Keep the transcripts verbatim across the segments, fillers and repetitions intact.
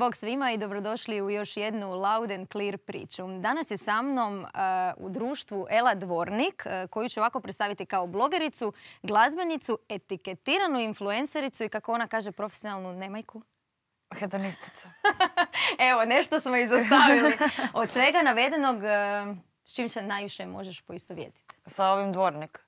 Bog svima i dobrodošli u još jednu Loud and Clear priču. Danas je sa mnom uh, u društvu Ela Dvornik, uh, koju ću ovako predstaviti kao blogericu, glazbenicu, etiketiranu influencericu i, kako ona kaže, profesionalnu nemajku. Hedonisticu. Evo, nešto smo izostavili. Od svega navedenog, uh, s čim se najviše možeš poistovjetiti? Sa ovim Dvornik.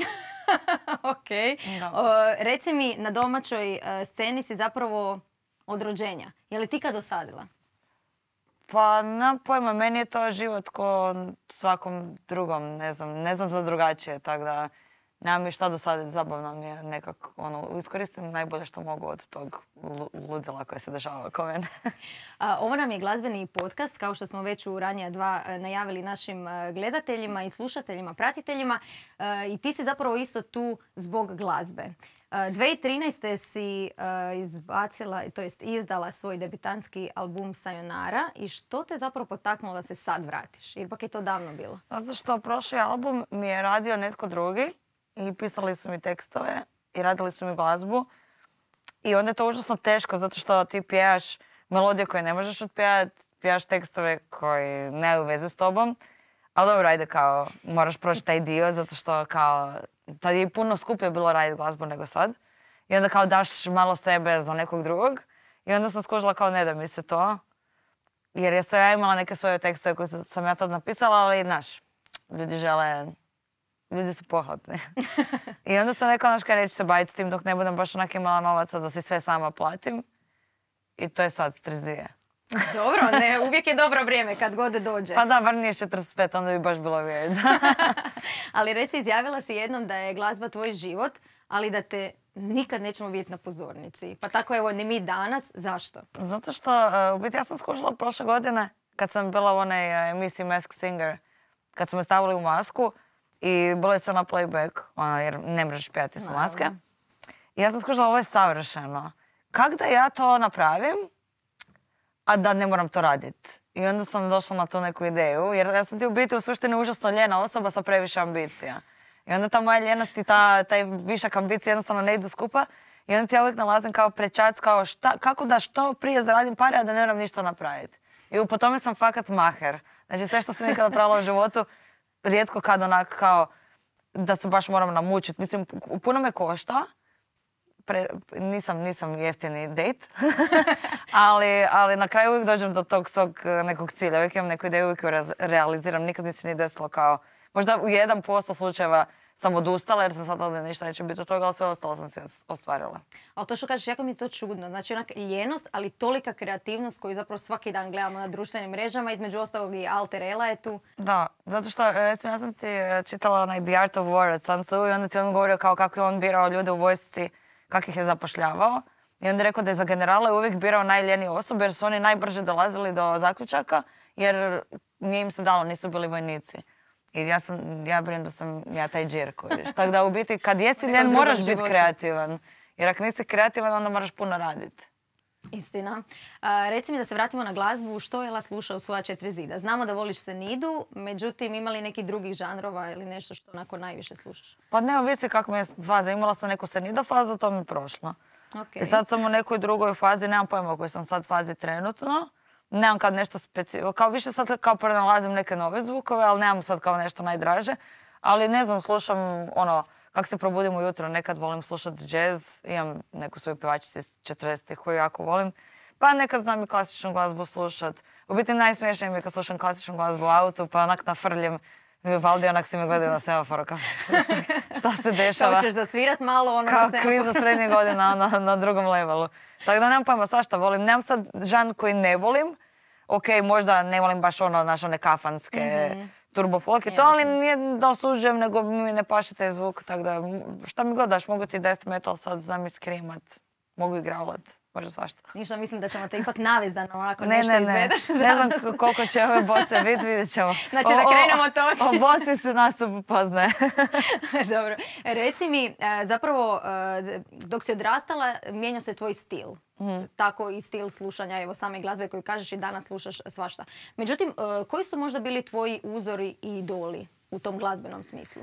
Ok. Uh, reci mi, na domaćoj uh, sceni si zapravo od rođenja. Je li ti kad dosadila? Pa, nemam pojma, meni je to život ko svakom drugom, ne znam, ne znam za drugačije, tako da nemam mi šta dosaditi, zabavno mi je nekako, ono, iskoristim najbolje što mogu od tog ludila koje se dešava oko mene. A, ovo nam je glazbeni podcast, kao što smo već u ranija dva najavili našim gledateljima i slušateljima, pratiteljima, a, i ti si zapravo isto tu zbog glazbe. dvije tisuće trinaeste si uh, izbacila, to jest izdala svoj debitanski album Sayonara. I što te zapravo potaknulo da se sad vratiš? Jer pak je to davno bilo. Zato što prošli album mi je radio netko drugi i pisali su mi tekstove i radili su mi glazbu. I onda je to užasno teško zato što ti pjevaš melodije koje ne možeš otpjevati, pjevaš tekstove koji nemaju veze s tobom. Ali dobro, ajde, kao, moraš proći taj dio zato što kao tad je puno skuplje bilo raditi glazbu nego sad. I onda kao daš malo sebe za nekog drugog. I onda sam skužila kao ne da mi se to. Jer ja sam ja imala neke svoje tekstove koje sam ja tad napisala, ali znaš, ljudi žele, ljudi su pohlepni. I onda sam rekla, znaš kaj, neću se baviti s tim dok ne budem baš onak imala novaca da si sve sama platim. I to je sad s trideset dvije. Dobro, ne, uvijek je dobro vrijeme kad god dođe. Pa da, bar nije četrdeset pet, onda bi baš bilo weird. Ali reci, izjavila si jednom da je glazba tvoj život, ali da te nikad nećemo vidjeti na pozornici. Pa tako evo, ni mi danas. Zašto? Zato što, u biti, ja sam skušala prošle godine, kad sam bila u onaj emisiji Masked Singer, kad smo je stavili u masku i bilo je sve na playback, ono, jer ne možeš pjevati ispod maske. I ja sam skušala, ovo je savršeno. Kako da ja to napravim, a da ne moram to raditi? I onda sam došla na tu neku ideju, jer ja sam ti u biti u suštini užasno ljena osoba sa previše ambicija. I onda ta moja ljenost i ta, taj višak ambicija jednostavno ne idu skupa. I onda ti ja uvijek nalazim kao prečac, kao šta, kako da što prije zaradim pare, a da ne moram ništa napraviti. I po tome sam fakat maher. Znači sve što sam nikada napravila u životu, rijetko kad onak kao da se baš moram namučiti. Mislim, puno me košta. Pre, nisam, nisam jeftini date, ali, ali na kraju uvijek dođem do tog svog nekog cilja. Uvijek imam neku ideju, uvijek ju realiziram. Nikad mi se nije desilo kao, možda u jedan posto slučajeva sam odustala jer sam shvatila da ništa neće biti od toga, ali sve ostalo sam se ostvarila. Ali to što kažeš, jako mi je to čudno. Znači onak ljenost, ali tolika kreativnost koju zapravo svaki dan gledamo na društvenim mrežama. Između ostalog i Alter Ela je tu. Da, zato što, recimo, ja sam ti čitala onaj The Art of War od Sun Tzu i onda ti on govorio kao kako je on birao ljude u vojsci, kako ih je zapošljavao. I onda je rekao da je za generale uvijek birao najljenije osobe jer su oni najbrže dolazili do zaključaka jer nije im se dalo, nisu bili vojnici. I ja sam, ja brinem da sam ja taj džir kojiš. Tako da u biti kad jesi ljen moraš biti kreativan. Jer ako nisi kreativan onda moraš puno raditi. Istina. A, reci mi da se vratimo na glazbu. Što Ela sluša u svoja četiri zida? Znamo da voliš Senidu, međutim ima li nekih drugih žanrova ili nešto što onako najviše slušaš? Pa ne, ovisi kako me je faza. Imala sam neku Senida fazu, to mi je prošlo. Okay. I sad sam u nekoj drugoj fazi, nemam pojma u kojoj sam sad fazi trenutno. Nemam kad nešto specijalno, kao više sad kao pronalazim neke nove zvukove, ali nemam sad kao nešto najdraže. Ali ne znam, slušam ono, kako se probudim ujutro, nekad volim slušati džez, imam neku svoju pjevačicu iz četrdesetih koju jako volim. Pa nekad znam i klasičnu glazbu slušat. U biti najsmiješnije mi je kad slušam klasičnu glazbu u autu, pa onak nafrljim Vivaldi, onak si me gledaju na semaforu, kao šta se dešava. Kao ćeš zasvirat malo ono kao na semaforu. Kao kviz za srednje godine na, na drugom levelu. Tako da nemam pojma, svašta volim. Nemam sad žan koji ne volim. Ok, možda ne volim baš ono, naš one kafanske mm-hmm. turbo folk i to, ali nije da osuđujem, nego mi ne paše taj zvuk. Tako da, šta mi god daš, mogu ti death metal sad, znam i skrimat, mogu i growlat, može svašta. Ništa, mislim da ćemo te ipak navesti da ovako ne, nešto ne, ne. izvedaš. Ne znam koliko će ove boce biti, vidjet ćemo. Znači da krenemo točno. O, o boci se nastup poznaje. Dobro. Reci mi, zapravo, dok si odrastala, mijenjao se tvoj stil. Mm. Tako i stil slušanja, evo, same glazbe koju kažeš i danas slušaš svašta. Međutim, koji su možda bili tvoji uzori i idoli u tom glazbenom smislu?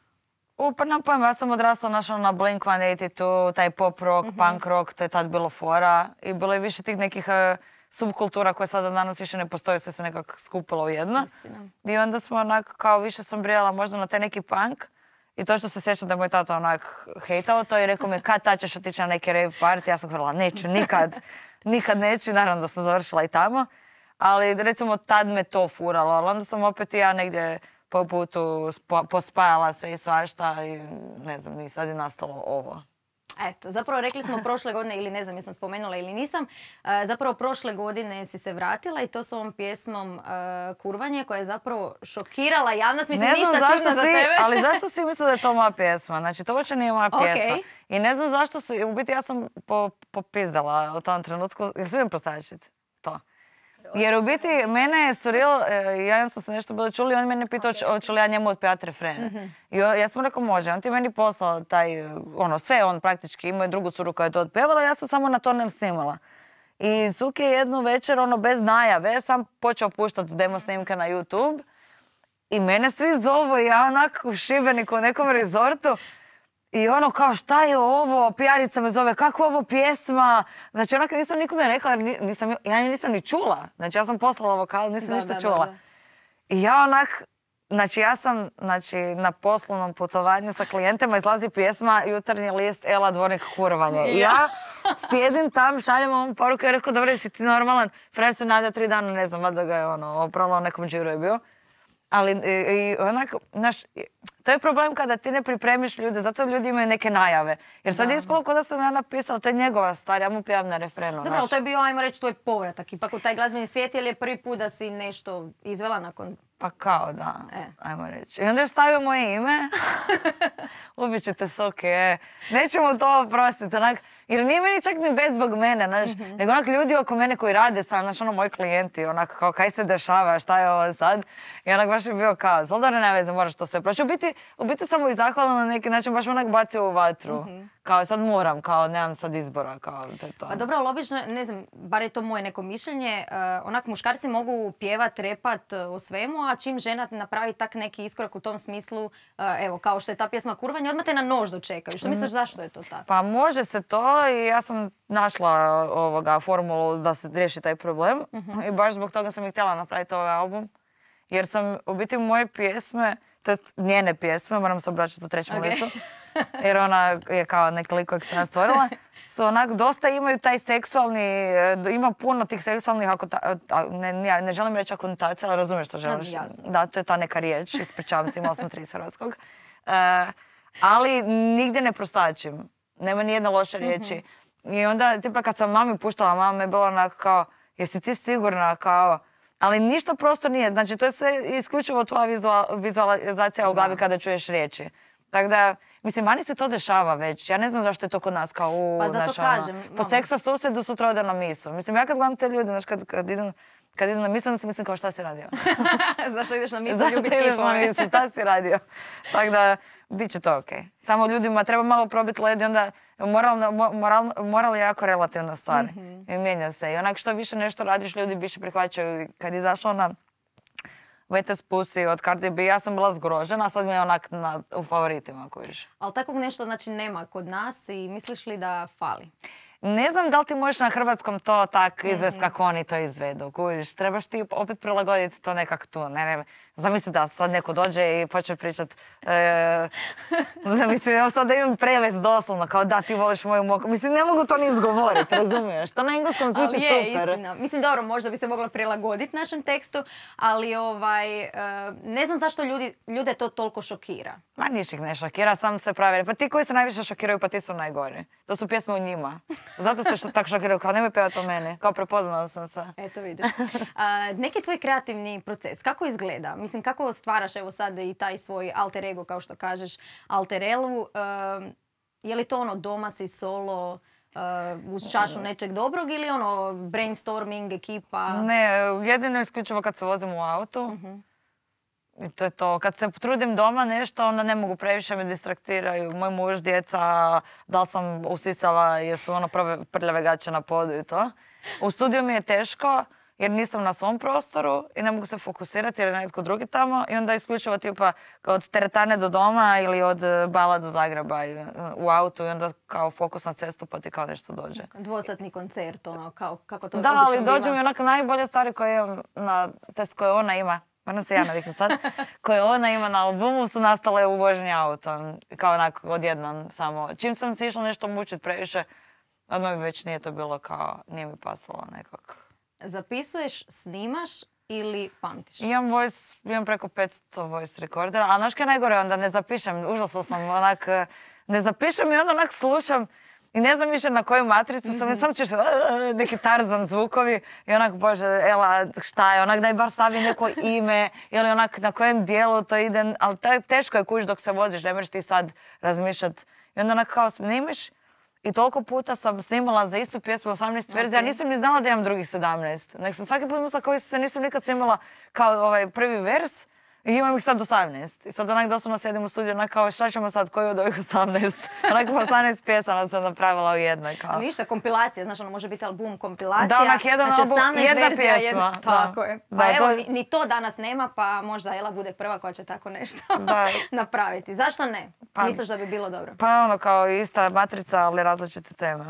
U, pa nam pojma, ja sam odrasla našla na Blink one eighty-two, taj pop rock, mm-hmm. punk rock, to je tad bilo fora. I bilo je više tih nekih uh, subkultura koja sada danas više ne postoji, sve se nekako skupilo u jedno. Istina. I onda smo onak, kao više sam brijala možda na taj neki punk. I to što se sjećam da je moj tata onak hejtao to i rekao mi kad tad ćeš otići na neki rave party, ja sam govorila neću, nikad, nikad neću, naravno da sam završila i tamo. Ali recimo tad me to furalo, ali onda sam opet i ja negdje po putu spo- pospajala sve i svašta i ne znam, i sad je nastalo ovo. Eto, zapravo rekli smo prošle godine, ili ne znam jesam spomenula ili nisam, e, zapravo prošle godine si se vratila i to s ovom pjesmom e, Kurvanje koja je zapravo šokirala javnost. Mislim, Ne znam ništa zašto čudno za svi, tebe. ali zašto svi misle da je to moja pjesma? Znači, to uopće nije moja pjesma. Ok. I ne znam zašto su, u biti ja sam po, popizdala u tom trenutku. Jel smijem prostačiti to? Jer u biti mene je Surreal, e, ja smo se nešto bili čuli, on mene pitao Ok. hoću li ja njemu otpjevati refrene. I o- ja sam mu rekao može, on ti meni poslao taj, ono, sve on praktički, imao je drugu curu koja je to otpjevala, ja sam samo na to ne snimala. I Suk je jednu večer, ono, bez najave, sam počeo puštati demo snimke na YouTube. I mene svi zovu, ja onak u Šibeniku u nekom rezortu. I ono kao šta je ovo, pijarica me zove, kako je ovo pjesma? Znači onak nisam nikome rekla, jer ni- nisam, ja nju nisam ni čula. Znači ja sam poslala vokal, nisam Da, ništa da, da, čula. da. I ja onak, znači ja sam znači, na poslovnom putovanju sa klijentima, izlazi pjesma Jutarnji list, Ela Dvornik Kurvanje. I ja sjedim tam, šaljem ovom poruku i rekao, dobro, jesi ti normalan? Frajer se navlja tri dana, ne znam, valjda ga je ono, opralo nekom džiru je bio. Ali i, i onak, znaš, to je problem kada ti ne pripremiš ljude, zato ljudi imaju neke najave. Jer sad je ispalo kao da sam ja napisala, to je njegova stvar, ja mu pjevam na refrenu. Dobro, znaš. ali to je bio, ajmo reći, tvoj povratak ipak u taj glazbeni svijet, ili je prvi put da si nešto izvela nakon... Pa kao da, E. ajmo reći. I onda je stavio moje ime. Ubit ćete Soke, e. Nećemo to oprostiti, onak. Jer nije meni čak ni bez zbog mene, znaš. Nego onak ljudi oko mene koji rade sad, znaš, ono, moji klijenti, onak, kao, kaj se dešava, šta je ovo sad? I onak baš je bio kao, zaldare ne veze, moraš to sve proći. U biti, u biti sam mu i zahvalna na neki način, baš me onak bacio u vatru. Kao, sad moram, kao, nemam sad izbora, kao, to je to. Pa dobro, ali obično, ne znam, bar je to moje neko mišljenje, uh, onak muškarci mogu pjevat, repat uh, o svemu, a čim žena napravi tak neki iskorak u tom smislu, uh, evo, kao što je ta pjesma Kurvanje, odmah te na nož dočekaju. Što misliš zašto je to tako? Pa može se to i ja sam našla ovoga formulu da se riješi taj problem. I baš zbog toga sam i htjela napraviti ovaj album. Jer sam, u biti, moje pjesme, to je njene pjesme, moram se obraćati u trećem Ok. licu, jer ona je kao neki lik kojeg sam ja stvorila, su onak, dosta imaju taj seksualni, e, ima puno tih seksualnih, ako ta- a, ne, ja ne želim reći akontacija, ali razumiješ što želiš. jasno. Da, to je ta neka riječ, ispričavam se, imala sam tri iz hrvatskog. E, ali nigdje ne prostačim, nema ni jedne loše riječi. I onda, tipa kad sam mami puštala, mama me je bila onako kao, jesi ti sigurna, kao, ali ništa prosto nije. Znači, to je sve isključivo tvoja vizual- vizualizacija u glavi kada čuješ riječi. Tako da, mislim, vani se to dešava već. Ja ne znam zašto je to kod nas kao u, Pa zato znaš, ono, kažem, po mama. seksa susjedu sutra ode na misu. Mislim, ja kad gledam te ljude, znaš, kad, kad idem kad idem na misu, onda si mislim kao šta si radio? Zašto ideš na misli Zašto ljubit ideš na kipove? misu, šta si radio? Tako da, bit će to okej. Samo ljudima treba malo probiti led i onda moralno, mo- moral, moral je jako relativna stvar. I mijenja se. I onak što više nešto radiš, ljudi više prihvaćaju. Kad je izašla ona Wet as Pussy od Cardi B, ja sam bila zgrožena, a sad mi je onak na, u favoritima, kojiš. Ali takvog nešto znači nema kod nas i misliš li da fali? Ne znam da li ti možeš na hrvatskom to tak izvest kako oni to izvedu, kužiš. Trebaš ti opet prilagoditi to nekak tu. Ne, ne, zamisli da sad neko dođe i počne pričat, e, mislim, evo sad da imam prevest doslovno, kao da ti voliš moju moku. Mislim, ne mogu to ni izgovoriti, razumiješ? To na engleskom zvuči Ali je, super. istina. Mislim, dobro, možda bi se mogla prilagoditi našem tekstu, ali ovaj, e, ne znam zašto ljudi, ljude to toliko šokira. Ma niš ih ne šokira, sam se pravi. Pa ti koji se najviše šokiraju, pa ti su najgori. To su pjesme o njima. Zato se što, tako šokiraju, kao nemoj pjevati o meni. Kao prepoznala sam se. Eto vidiš. A, neki tvoj kreativni proces, kako izgleda? Mislim, kako stvaraš evo sad i taj svoj alter ego, kao što kažeš, alterelu? Um, je li to ono doma si solo, uh, uz čašu nečeg dobrog ili ono brainstorming, ekipa? Ne, jedino isključivo kad se vozim u autu. I to je to. Kad se trudim doma nešto, onda ne mogu previše, me distraktiraju. Moj muž, djeca, da li sam usisala, jesu ono prve prljave gaće na podu i to. U studiju mi je teško, jer nisam na svom prostoru i ne mogu se fokusirati jer je netko drugi tamo i onda isključivo tipa od teretane do doma ili od Bala do Zagreba i, u autu i onda kao fokus na cestu pa ti kao nešto dođe. Dvosatni koncert, ono, kao, kako to da, obično ali biva. dođu mi onako najbolje stvari koje, na, test koje ona ima. Moram se ja naviknuti sad. Koje ona ima na albumu su nastale u vožnji autom. Kao onako odjednom samo. Čim sam si išla nešto mučiti previše, odmah mi već nije to bilo kao, nije mi pasalo nekako. Zapisuješ, snimaš ili pamtiš? Imam voice, imam preko petsto voice recordera, a znaš kaj najgore, onda ne zapišem, užasno sam onak, ne zapišem i onda onak slušam i ne znam više na koju matricu sam, mm-hmm. sam ćeš neki Tarzan zvukovi i onak, bože, Ela, šta je, onak daj bar stavi neko ime ili onak na kojem dijelu to ide, ali teško je kući dok se voziš, ne možeš ti sad razmišljati. I onda onak kao snimiš i toliko puta sam snimala za istu pjesmu osamnaest verzija, okay. Nisam ni znala da imam drugih sedamnaest. Nek sam svaki put mislila kao se nisam nikad snimala kao ovaj prvi vers i imam ih sad osamnaest. I sad onak doslovno sedim u studiju, onak kao šta ćemo sad, koji od ovih osamnaest? Onak osamnaest pjesama sam napravila u jednoj. Kao. A ništa, kompilacija, znaš ono može biti album kompilacija. Da, onak jedan znači, album, jedna verzija, pjesma. Jedna, tako je. Pa da, evo, to... ni, ni to danas nema, pa možda Ela bude prva koja će tako nešto da. napraviti. Zašto ne? Pa, misliš da bi bilo dobro? Pa ono kao ista matrica, ali različite teme.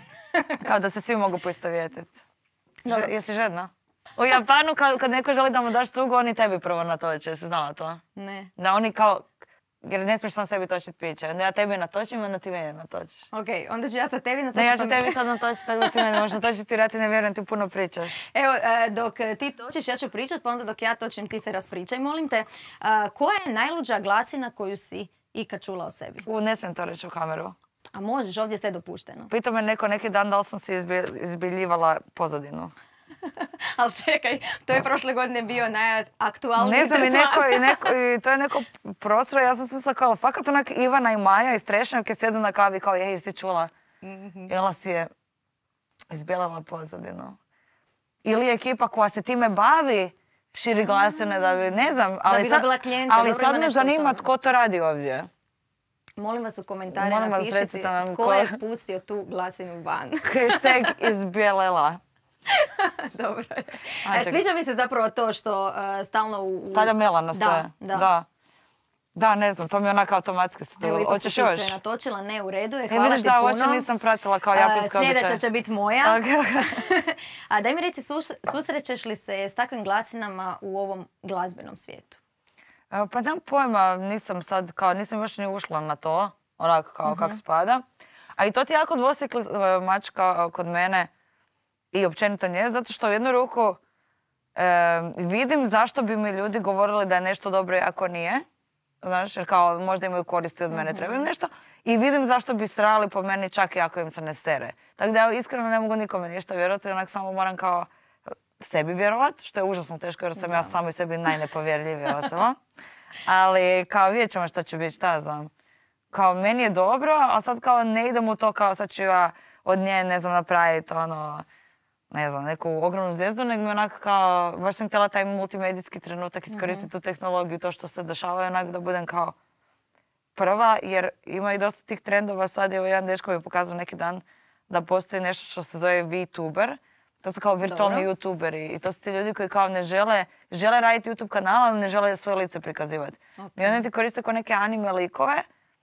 Kao da se svi mogu poistovjetiti. Že, jesi žedna? U Japanu kad, kad neko želi da mu daš cugu, oni tebi prvo natoče. Jesi znala to? Ne. Da oni kao, jer ne smiješ sam sebi točiti piće. Onda ja tebi natočim, onda ti mene natočiš. Ok, onda ću ja sad tebi natočiti. Ne, ja ću tebi sad natočiti, tako da ti mene možeš natočiti jer ja ti ne vjerujem, ti puno pričaš. Evo, dok ti točiš, ja ću pričat, pa onda dok ja točim, ti se raspričaj, molim te. Koja je najluđa glasina koju si ikad čula o sebi? U, ne smijem to reći u kameru. A možeš, ovdje sve dopušteno. Pitao me neko neki dan da li sam si izbiljivala pozadinu. Ali čekaj, to je prošle godine bio najaktualniji Ne znam, i, neko, i, neko, i to je neko prostor, ja sam smislila kao, fakat onak Ivana i Maja iz Trešnjavke sjedu na kavi kao, jej, si čula? Mm-hmm. Ela si je izbjelila pozadinu. Ili je ekipa koja se time bavi, širi glasine da bi, ne znam, ali da bi sad, dobila klijente, ali dobro, sad me zanima tko to radi ovdje. Molim vas u komentarima napišite tko ko je pustio tu glasinu van. Hashtag izbjelela. Dobro je. E, sviđa mi se zapravo to što uh, stalno u... Stavlja mela na sve. Da, da. Da. Da, ne znam, to mi onako automatski se to... Hoćeš još? Se natočila, ne, u redu je, hvala e, vidiš, ti da, puno. Oče nisam pratila kao japanska običaj. Sljedeća će biti moja. Okay, okay. A daj mi reci, susrećeš li se s takvim glasinama u ovom glazbenom svijetu? Pa nemam pojma, nisam sad, kao, nisam još ni ušla na to, onako kao mm-hmm. kako spada. A i to ti jako dvosjekli mačka kod mene i općenito nje, zato što u jednu ruku e, vidim zašto bi mi ljudi govorili da je nešto dobro ako nije. Znaš, jer kao možda imaju koristi od mene, mm-hmm. trebaju nešto. I vidim zašto bi strali po meni čak i ako im se ne stere. Tako da ja iskreno ne mogu nikome ništa vjerovati, onak samo moram kao sebi vjerovat, što je užasno teško jer sam da. ja samo i sebi najnepovjerljivija osoba. Ali kao vidjet ćemo što će biti, šta znam. Kao meni je dobro, a sad kao ne idem u to kao sad ću ja od nje, ne znam, napraviti ono, ne znam, neku ogromnu zvijezdu, nego mi onak kao, baš sam htjela taj multimedijski trenutak iskoristiti mm-hmm. tu tehnologiju, to što se dešava, onak da budem kao prva, jer ima i dosta tih trendova. Sad je jedan dečko mi pokazao neki dan da postoji nešto što se zove VTuber. To su kao virtualni Dobro. youtuberi i to su ti ljudi koji kao ne žele, žele raditi YouTube kanal, ali ne žele svoje lice prikazivati. Okay. I oni ti koriste kao neke anime likove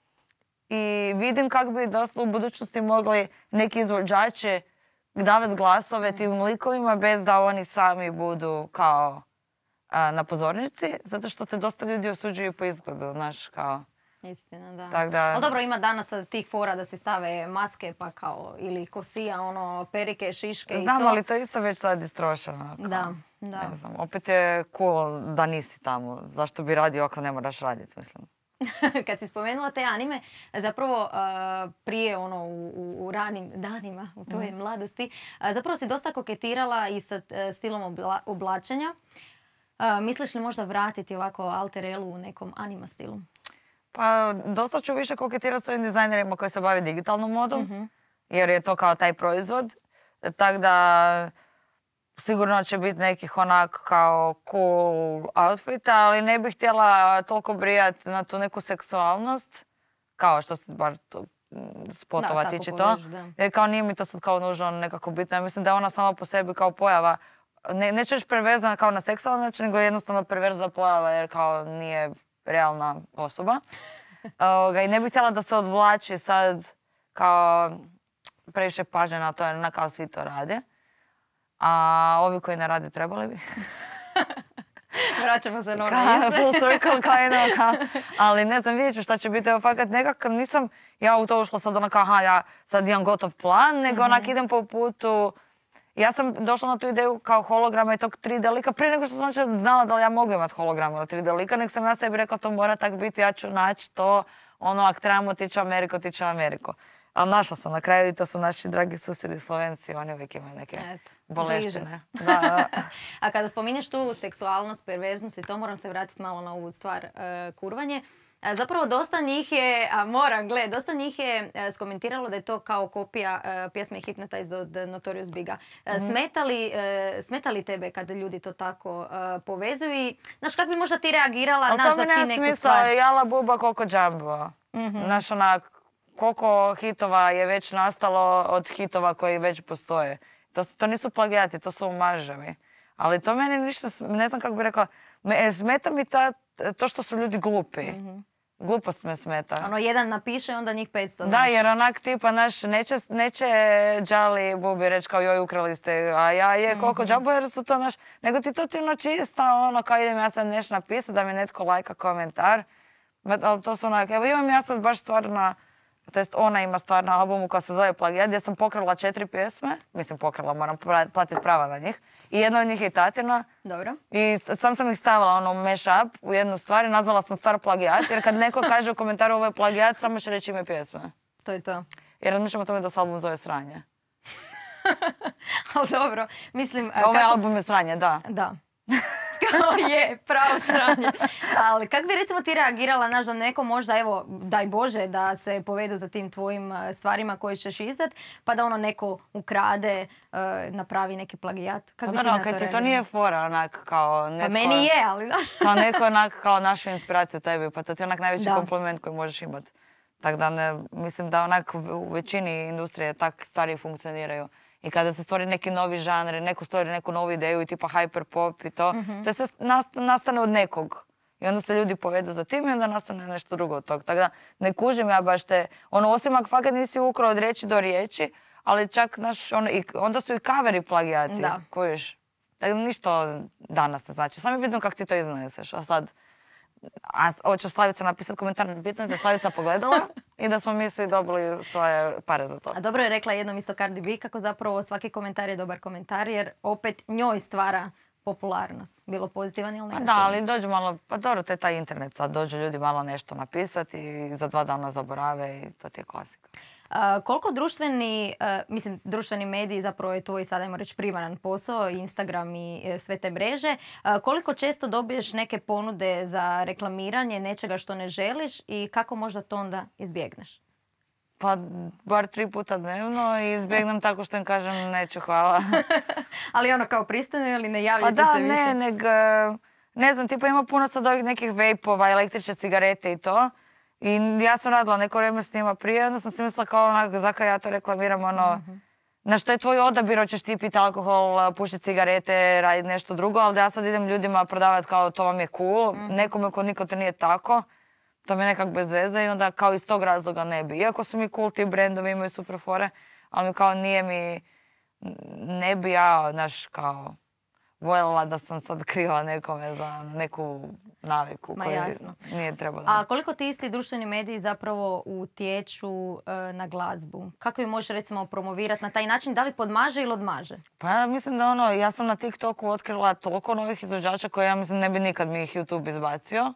i vidim kako bi dosta u budućnosti mogli neki izvođači davati glasove mm. tim likovima bez da oni sami budu kao a, na pozornici, zato što te dosta ljudi osuđuju po izgledu, znaš, kao... Istina, da. Tak da. Ali dobro, ima danas tih fora da se stave maske pa kao, ili kosija, ono, perike, šiške. Znam, i to. ali to isto već sad istrošeno. Kao, da, da. Ne znam, opet je cool da nisi tamo. Zašto bi radio ako ne moraš raditi, mislim. Kad si spomenula te anime, zapravo uh, prije ono u, u, u ranim danima, u tvojoj mm. mladosti, uh, zapravo si dosta koketirala i sa uh, stilom obla, oblačenja. Uh, misliš li možda vratiti ovako alter elu u nekom anima stilu? Pa dosta ću više koketirati s ovim dizajnerima koji se bave digitalnom modom, mm-hmm. jer je to kao taj proizvod. Tako da sigurno će biti nekih onak kao cool outfita, ali ne bih htjela toliko brijati na tu neku seksualnost, kao što se bar to, spotova tiče to. Jer kao nije mi to sad kao nužno nekako bitno. Ja mislim da je ona sama po sebi kao pojava ne, neću reći perverzna kao na seksualan način, nego jednostavno perverzna pojava jer kao nije realna osoba. Ovoga, I ne bih htjela da se odvlači sad kao previše pažnje na to jer na kao svi to rade. A ovi koji ne rade trebali bi. Vraćamo se na ono iste. Full circle, kao jedno, kao. Ali ne znam, vidjet ću šta će biti. Evo, fakat nekako nisam ja u to ušla sad onako, aha, ja sad imam gotov plan, nego mm-hmm. onak idem po putu. Ja sam došla na tu ideju kao holograma i tog tri D lika prije nego što sam uopće znala da li ja mogu imati hologram ili tri D lika, nek sam ja sebi rekla to mora tak biti, ja ću naći to, ono, ako trebamo otići u Ameriku, otići u Ameriku. Ali našla sam na kraju i to su naši dragi susjedi Slovenci, oni uvijek imaju neke Eto, boleštine. Da, da. A kada spominješ tu seksualnost, perverznost i to, moram se vratiti malo na ovu stvar uh, kurvanje. A zapravo dosta njih je, a moram gled, dosta njih je uh, skomentiralo da je to kao kopija uh, pjesme Hypnotized od Notorious Biga. Uh, mm-hmm. smeta, li, uh, smeta li tebe kada ljudi to tako uh, povezuju i, znaš, kako bi možda ti reagirala, znaš, da ti neku stvar... Ali to mi nema smisla, jala buba koliko džambo. Mm-hmm. Znaš, onak, koliko hitova je već nastalo od hitova koji već postoje. To, to nisu plagijati, to su umaževi. Ali to meni ništa, ne znam kako bi rekla, me, smeta mi ta, to što su ljudi glupi. Mm-hmm. Glupost me smeta. Ono, jedan napiše, onda njih petsto. Da, znaš. jer onak tipa, naš, neće, neće Džali bubi reći kao joj ukrali ste, a ja je koliko mm-hmm. džabo jer su to naš, nego ti to timno čista, ono, kao idem ja sad nešto napisati da mi netko lajka komentar. Ali to su onak, evo imam ja sad baš stvarno, to jest ona ima stvar na albumu koja se zove Plagijat, gdje sam pokrala četiri pjesme, mislim pokrala, moram platiti prava na njih. I jedna od njih je Tatina. Dobro. I sam sam ih stavila ono mash up u jednu stvar i nazvala sam stvar Plagijat, jer kad neko kaže u komentaru ovo je Plagijat, samo će reći ime pjesme. To je to. Jer razmišljam o tome da se album zove Sranje. Ali dobro, mislim... Ovaj kako... album je Sranje, da. Da. Kao je, pravo sranje. Ali kako bi recimo ti reagirala, znaš, da neko možda, evo, daj Bože, da se povedu za tim tvojim stvarima koje ćeš izdat, pa da ono neko ukrade, uh, napravi neki plagijat. Kako bi ti na to kad ti to nije fora, onak, kao netko... Pa meni je, ali... kao netko, onak, kao našu inspiraciju tebi, pa to ti je onak najveći da. kompliment koji možeš imati. Tako da ne, mislim da onak u većini industrije tak stvari funkcioniraju. I kada se stvori neki novi žanr, neko stvori neku novu ideju i tipa hyperpop i to, mm-hmm. to sve nastane od nekog. I onda se ljudi povedu za tim i onda nastane nešto drugo od tog. Tako da ne kužim ja baš te, ono, osim ako fakat nisi ukrao od riječi do riječi, ali čak, naš, ono, i, onda su i kaveri plagijati, da. Kužiš. Tako da ništa danas ne znači. Samo je bitno kako ti to izneseš. A sad, a hoće Slavica napisati komentar, bitno je da je Slavica pogledala i da smo mi svi dobili svoje pare za to. A dobro je rekla jednom isto Cardi B kako zapravo svaki komentar je dobar komentar jer opet njoj stvara popularnost. Bilo pozitivan ili negativan? Da, ali dođu malo, pa dobro, to je taj internet sad, dođu ljudi malo nešto napisati i za dva dana zaborave i to ti je klasika. Uh, koliko društveni, uh, mislim, društveni mediji zapravo je tvoj, sad ajmo reći, primaran posao, Instagram i uh, sve te mreže. Uh, koliko često dobiješ neke ponude za reklamiranje nečega što ne želiš i kako možda to onda izbjegneš? Pa bar tri puta dnevno i izbjegnem tako što im kažem neću, hvala. Ali ono kao pristojno ili ne javljate pa da, se više? Pa da, ne, nego, ne znam, tipa ima puno sad ovih nekih vejpova, električne cigarete i to. I ja sam radila neko vrijeme s njima prije, onda sam si mislila kao onak, zakaj ja to reklamiram, ono, mm-hmm. na što je tvoj odabir, hoćeš ti piti alkohol, pušiti cigarete, raditi nešto drugo, ali da ja sad idem ljudima prodavati kao to vam je cool, mm-hmm. nekome ko niko te nije tako, to mi je nekak bez veze i onda kao iz tog razloga ne bi. Iako su mi cool ti brendovi, imaju super fore, ali mi kao nije mi, ne bi ja, znaš, kao, voljela da sam sad kriva nekome za neku naviku koju nije trebalo. A koliko ti isti društveni mediji zapravo utječu uh, na glazbu? Kako ju možeš recimo promovirati na taj način? Da li podmaže ili odmaže? Pa ja mislim da ono, ja sam na TikToku otkrila toliko novih izvođača koje ja mislim ne bi nikad mi ih YouTube izbacio.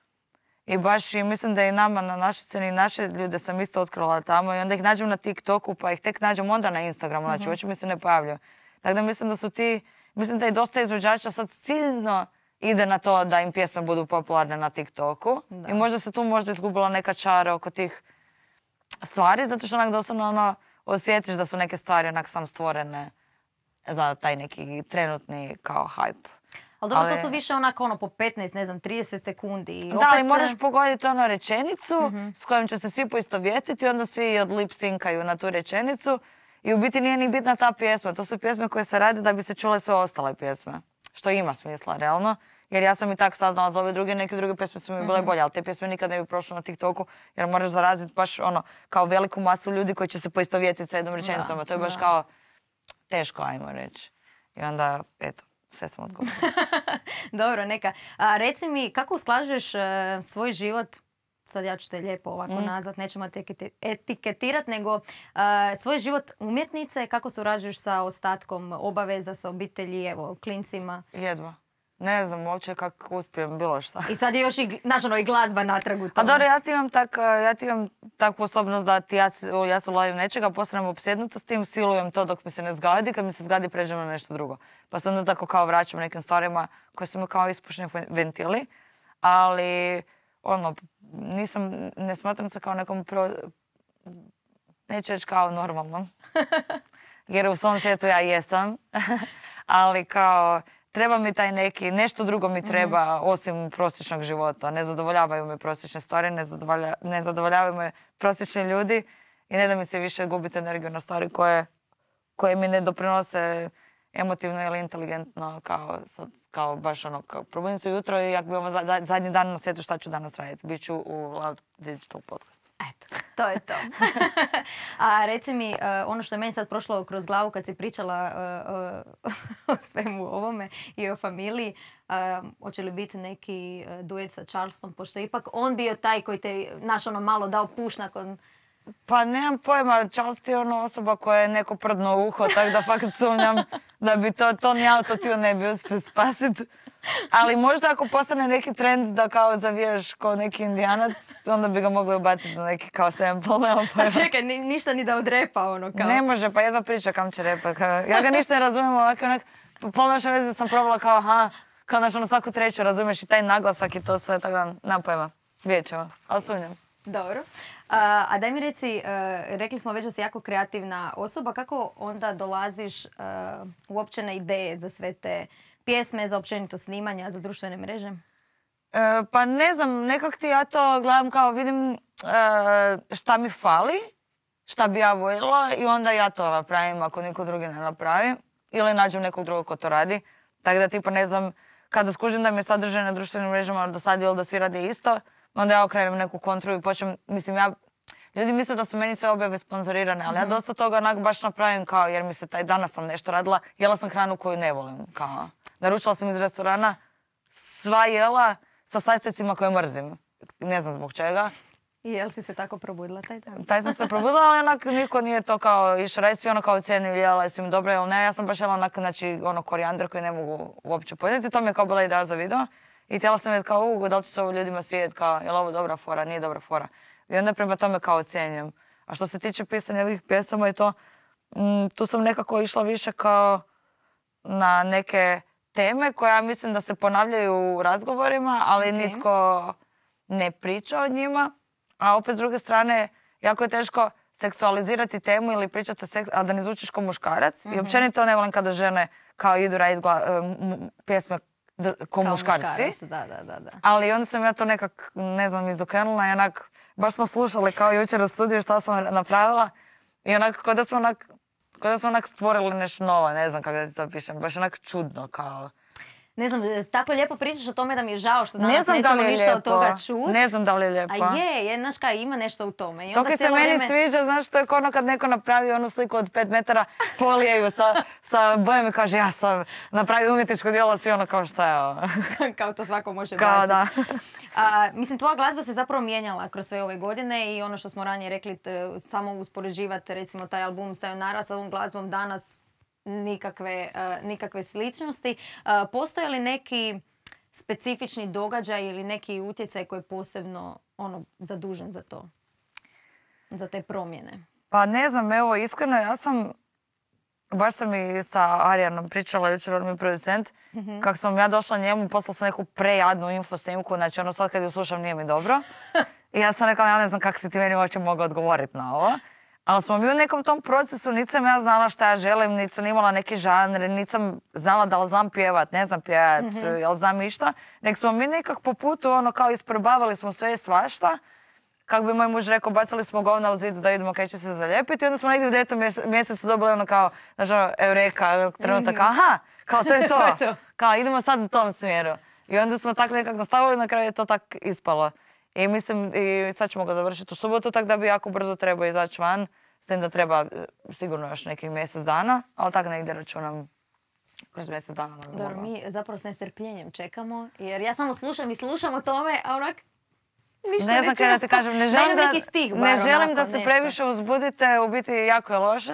I baš i mislim da i nama na našoj sceni i naše ljude sam isto otkrila tamo i onda ih nađem na TikToku pa ih tek nađem onda na Instagramu, znači uopće mi se ne pojavljaju. Tako da mislim da su ti, mislim da i dosta izvođača sad ciljno ide na to da im pjesme budu popularne na TikToku. Da. I možda se tu možda izgubila neka čara oko tih stvari, zato što onak doslovno ono, osjetiš da su neke stvari onak sam stvorene za taj neki trenutni kao hype. Ali dobro, ali to su više onako ono po petnaest, ne znam, trideset sekundi. I da, opet... ali moraš pogoditi ono rečenicu mm-hmm. s kojom će se svi poistovjetiti i onda svi od lip sinkaju na tu rečenicu. I u biti nije ni bitna ta pjesma. To su pjesme koje se rade da bi se čule sve ostale pjesme. Što ima smisla, realno. Jer ja sam i tak saznala za ove druge, neke druge pjesme su mi bile bolje, ali te pjesme nikad ne bi prošle na TikToku, jer moraš zaraziti baš ono, kao veliku masu ljudi koji će se poistovjetiti sa jednom rečenicom. A to je baš kao teško, ajmo reći. I onda, eto, sve sam odgovorila. Dobro, neka. A, reci mi, kako usklađuješ uh, svoj život, sad ja ću te lijepo ovako mm. nazvat, nećemo te etiketirati, nego uh, svoj život umjetnice, kako surađuješ sa ostatkom obaveza, sa obitelji, evo, klincima? Jedva. Ne znam uopće kako uspijem bilo šta. I sad je još i, znaš, ono, i glazba natrag u tome. A dobro, ja ti imam, tak, ja ti imam takvu osobnost da ti ja, ja se lovim nečega, postanem opsjednuta s tim, silujem to dok mi se ne zgadi, kad mi se zgadi pređem na nešto drugo. Pa se onda tako kao vraćam nekim stvarima koje su mi kao ispušni ventili, ali ono, nisam, ne smatram se kao nekom pro... neću reći kao normalnom. Jer u svom svijetu ja jesam, ali kao treba mi taj neki, nešto drugo mi treba mm-hmm. osim prosječnog života. Ne zadovoljavaju me prosječne stvari, ne, zadovolja, ne zadovoljavaju me prosječni ljudi i ne da mi se više gubiti energiju na stvari koje, koje mi ne doprinose emotivno ili inteligentno kao, sad, kao baš ono, kao probudim se ujutro i jak bi ovo zadnji dan na svijetu šta ću danas raditi. Biću u Loud Digital podcastu. Eto, to je to. A reci mi, uh, ono što je meni sad prošlo kroz glavu kad si pričala uh, uh, o svemu ovome i o familiji, uh, hoće li biti neki uh, duet sa Charlesom, pošto je ipak on bio taj koji te, znaš, ono, malo dao puš nakon... Pa nemam pojma, Charles je ono osoba koja je neko prdno uho, tako da fakat sumnjam da bi to, to ni autotune ne bi uspio spasiti. Ali možda ako postane neki trend da kao zaviješ kao neki indijanac, onda bi ga mogli ubaciti na neki kao sample. A čekaj, ni, ništa ni da odrepa ono kao... Ne može, pa jedva priča kam će repat. Ja ga ništa ne razumijem, ovako onak, pol naše veze sam probala kao aha, kao znaš ono svaku treću razumiješ i taj naglasak i to sve, tako da nam pojma, vidjet ćemo, ali sumnjam. Dobro. A, a daj mi reci, uh, rekli smo već da si jako kreativna osoba, kako onda dolaziš uh, uopće na ideje za sve te pjesme, za općenito snimanja, za društvene mreže? E, pa ne znam, nekak ti ja to gledam kao vidim e, šta mi fali, šta bi ja voljela i onda ja to napravim ako niko drugi ne napravi. Ili nađem nekog drugog ko to radi. Tako da tipa ne znam, kada skužim da mi je sadržaj na društvenim mrežama dosadilo da svi rade isto, onda ja okrenem neku kontru i počnem, mislim ja, ljudi misle da su meni sve objave sponzorirane, ali mm-hmm. ja dosta toga onak baš napravim kao jer mi se taj danas sam nešto radila, jela sam hranu koju ne volim, kao naručila sam iz restorana sva jela sa sastojcima koje mrzim, ne znam zbog čega. I jel si se tako probudila taj dan? Taj sam se probudila, ali onak niko nije to kao išao reći, svi ono kao cijeni jela, jesu im dobro ili ne, ja sam baš jela onak, znači ono korijander koji ne mogu uopće pojeti, to mi je kao bila ideja za video. I htjela sam vidjeti kao, u, da li će se ovo ljudima svijet, kao, je li ovo dobra fora, nije dobra fora. I onda prema tome kao ocjenjujem. A što se tiče pisanja ovih pjesama i to, m, tu sam nekako išla više kao na neke teme koje ja mislim da se ponavljaju u razgovorima, ali okay. nitko ne priča o njima. A opet s druge strane, jako je teško seksualizirati temu ili pričati o seksu, a da ne zvučiš kao muškarac. Mm-hmm. I općenito ne volim kada žene kao idu raditi gla- pjesme Da, ko kao muškarci. Muškarac, da, da, da, da. Ali onda sam ja to nekak, ne znam, izokrenula i onak, baš smo slušali kao jučer u studiju šta sam napravila i onak, kao da smo onak, kao da smo onak stvorili nešto novo, ne znam kako da ti to pišem, baš onak čudno kao... Ne znam, tako lijepo pričaš o tome da mi je žao što danas ne nećemo ništa lijepo. Od toga čuti. Ne znam da li je lijepo. A je, je, znaš kaj, ima nešto u tome. I to kad se meni vreme... sviđa, znaš, to je ono kad neko napravi onu sliku od pet metara, polijeju sa, sa bojem i kaže ja sam napravio umjetničko djelo, svi ono kao šta je ovo. Kao to svako može kao baciti. Da. A, mislim, tvoja glazba se zapravo mijenjala kroz sve ove godine i ono što smo ranije rekli, t, samo uspoređivati recimo taj album Sayonara sa ovom glazbom danas, nikakve, uh, nikakve sličnosti. Uh, postoje li neki specifični događaj ili neki utjecaj koji je posebno ono, zadužen za to? Za te promjene? Pa ne znam, evo iskreno ja sam, baš sam i sa Arijanom pričala jučer, on mi je producent, mm-hmm. kako sam ja došla njemu, poslala sam neku prejadnu info snimku, znači ono sad kad ju slušam nije mi dobro. I ja sam rekla, ja ne znam kako si ti meni uopće mogla odgovoriti na ovo. Ali smo mi u nekom tom procesu, niti sam ja znala šta ja želim, niti sam imala neki žanr, niti sam znala da li znam pjevat, ne znam pjevat, mm-hmm. jel znam išta. Nek smo mi nekak po putu ono kao isprobavali smo sve i svašta. kako bi moj muž rekao, bacili smo govna u zid da vidimo kaj će se zalijepiti. I onda smo negdje u devetom mjesecu dobili ono kao, znaš, ono, eureka, trenutak, mm-hmm. aha, kao to je to. to, je to. Kao idemo sad u tom smjeru. I onda smo tako nekako nastavili, na kraju je to tak ispalo. I mislim, i sad ćemo ga završiti u subotu, tako da bi jako brzo trebao izaći van. S tim da treba sigurno još nekih mjesec dana, ali tako negdje računam kroz mjesec dana. Dobro, mi zapravo s nestrpljenjem čekamo, jer ja samo slušam i slušam o tome, a onak ništa ne znam kaj da ti kažem, ne želim da, stih, ne želim onako, da se nešto. previše uzbudite, u biti jako je loše.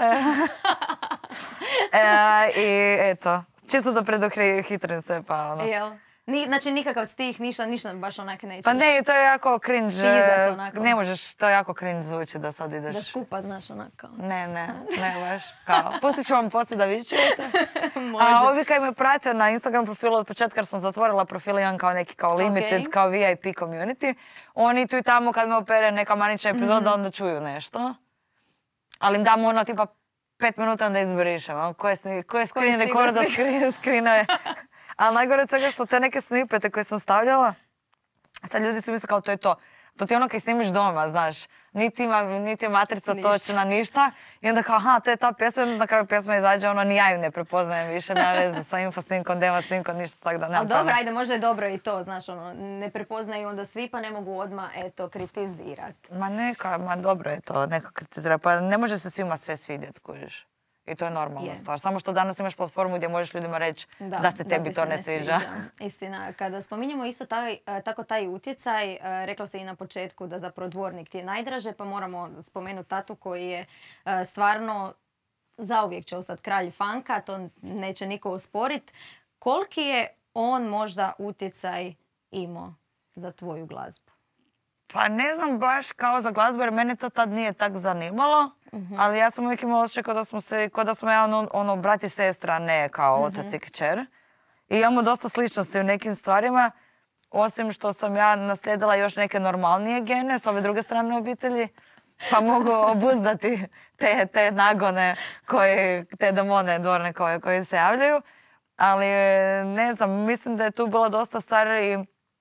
e, I eto, čisto da preduhitrim se pa ono. Jel? Ni, znači nikakav stih, ništa, ništa baš onak nećeš. Pa ne, to je jako cringe. Tizat onako. Ne možeš, to je jako cringe zvuči da sad ideš. Da skupa, znaš, onako. Ne, ne, ne baš. Kao, pustit ću vam poslije da vi čujete. Može. A ovi kaj me prate na Instagram profilu od početka, jer sam zatvorila profil, imam kao neki kao limited, Okay. kao V I P community. Oni tu i tamo kad me opere neka manična epizoda, mm-hmm. onda čuju nešto. Ali im dam ono tipa pet minuta da izbrišem. Ko je, sni, ko je screen rekorda screenuje. Ali najgore od svega što te neke snipete koje sam stavljala, sad ljudi si misle kao to je to. To ti je ono kaj snimiš doma, znaš. Niti, ima, niti je matrica ništa. Točna, ništa. I onda kao, aha, to je ta pjesma, i onda na kraju pjesma izađe, ono, ni ja ju ne prepoznajem više, nema veze sa info snimkom, demo snimkom, ništa, tako da nema. Ali dobro, ajde, možda je dobro i to, znaš, ono, ne prepoznaju onda svi, pa ne mogu odmah, eto, kritizirati. Ma neka, ma dobro je to, neka kritizira, pa ne može se svima sve svidjeti, kužiš. I to je normalna je. stvar. Samo što danas imaš platformu gdje možeš ljudima reći da, da se tebi da to se ne, ne sviđa. sviđa. Istina, kada spominjemo isto taj, tako taj utjecaj, rekla se i na početku da zapravo dvornik ti je najdraže, pa moramo spomenuti tatu koji je stvarno zauvijek će ostati kralj funka, to neće niko osporiti. Koliki je on možda utjecaj imao za tvoju glazbu? Pa ne znam baš kao za glazbu, jer mene to tad nije tak zanimalo. Mm-hmm. Ali ja sam uvijek imala osjećaj kao da smo se, kao da smo ja ono, ono brat i sestra, ne kao otac mm-hmm. i kćer. I imamo dosta sličnosti u nekim stvarima, osim što sam ja naslijedila još neke normalnije gene s ove druge strane obitelji, pa mogu obuzdati te, te nagone, koje, te demone dvorne koje, koje se javljaju. Ali ne znam, mislim da je tu bilo dosta stvari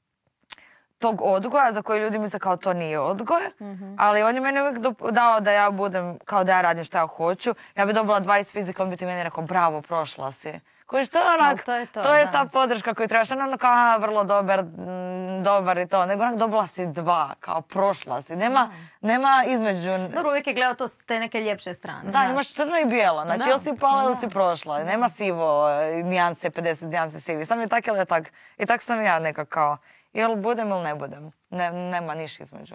tog odgoja za koji ljudi misle kao to nije odgoj, mm-hmm. ali on je meni uvijek dao da ja budem, kao da ja radim što ja hoću. Ja bi dobila dvadeset fizika, on bi ti meni rekao bravo, prošla si. Koji što je onak, to je, to, to je da. ta podrška koju trebaš, ono kao aha, vrlo dobar, m, dobar i to, nego onak dobila si dva, kao prošla si, nema, nema između. Dobro, uvijek je gledao to s te neke ljepše strane. Da, znaš. imaš crno i bijelo, znači Da. ili si pala ili Da. si prošla, nema sivo, nijanse, pedeset nijanse sivi, sam je tak ili je tak. I tak sam ja nekako kao. Ili budem ili ne budem. Ne, nema niš između.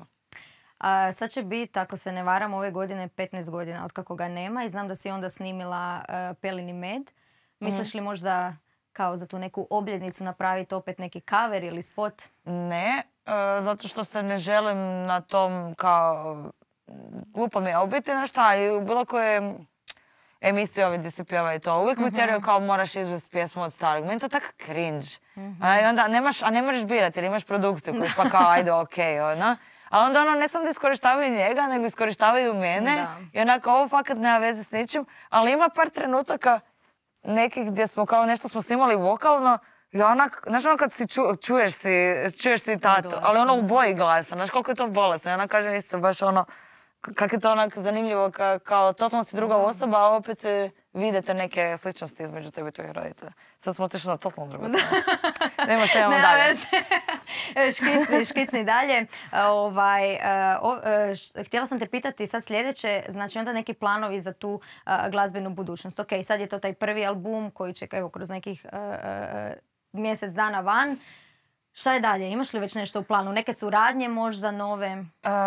A, sad će biti, ako se ne varam, ove godine petnaest godina od kako ga nema i znam da si onda snimila uh, Pelini med. Misliš li možda kao za tu neku obljednicu napraviti opet neki cover ili spot? Ne, uh, zato što se ne želim na tom kao glupo mi je ubiti nešto, ali u bilo koje emisije ove gdje se pjeva i to. Uvijek mi tjeraju kao moraš izvesti pjesmu od starog. Meni to tak cringe. Mm-hmm. A, i onda nemaš, a ne možeš birati jer imaš produkciju koju pa kao ajde okej, okay, ono. Ali onda ono ne samo da iskorištavaju njega, nego iskorištavaju mene. Da. I onako ovo fakat nema veze s ničim. Ali ima par trenutaka nekih gdje smo kao nešto smo snimali vokalno. I onak, znaš ono kad si ču, čuješ si, čuješ si tatu, glas, ali ono u boji glasa. Znaš koliko je to bolesno. I ona kaže isto baš ono, kako je to onak zanimljivo, ka, kao totalno si druga osoba, a opet se vidite neke sličnosti između tebe i tvojih roditelja. Sad smo otišli na totalno drugo temu. Nemo što imamo dalje. škicni, škicni dalje. Ovaj, o, š, htjela sam te pitati sad sljedeće, znači onda neki planovi za tu a, glazbenu budućnost. Ok, sad je to taj prvi album koji će evo, kroz nekih a, a, mjesec dana van. Šta je dalje? Imaš li već nešto u planu? Neke suradnje možda nove? E,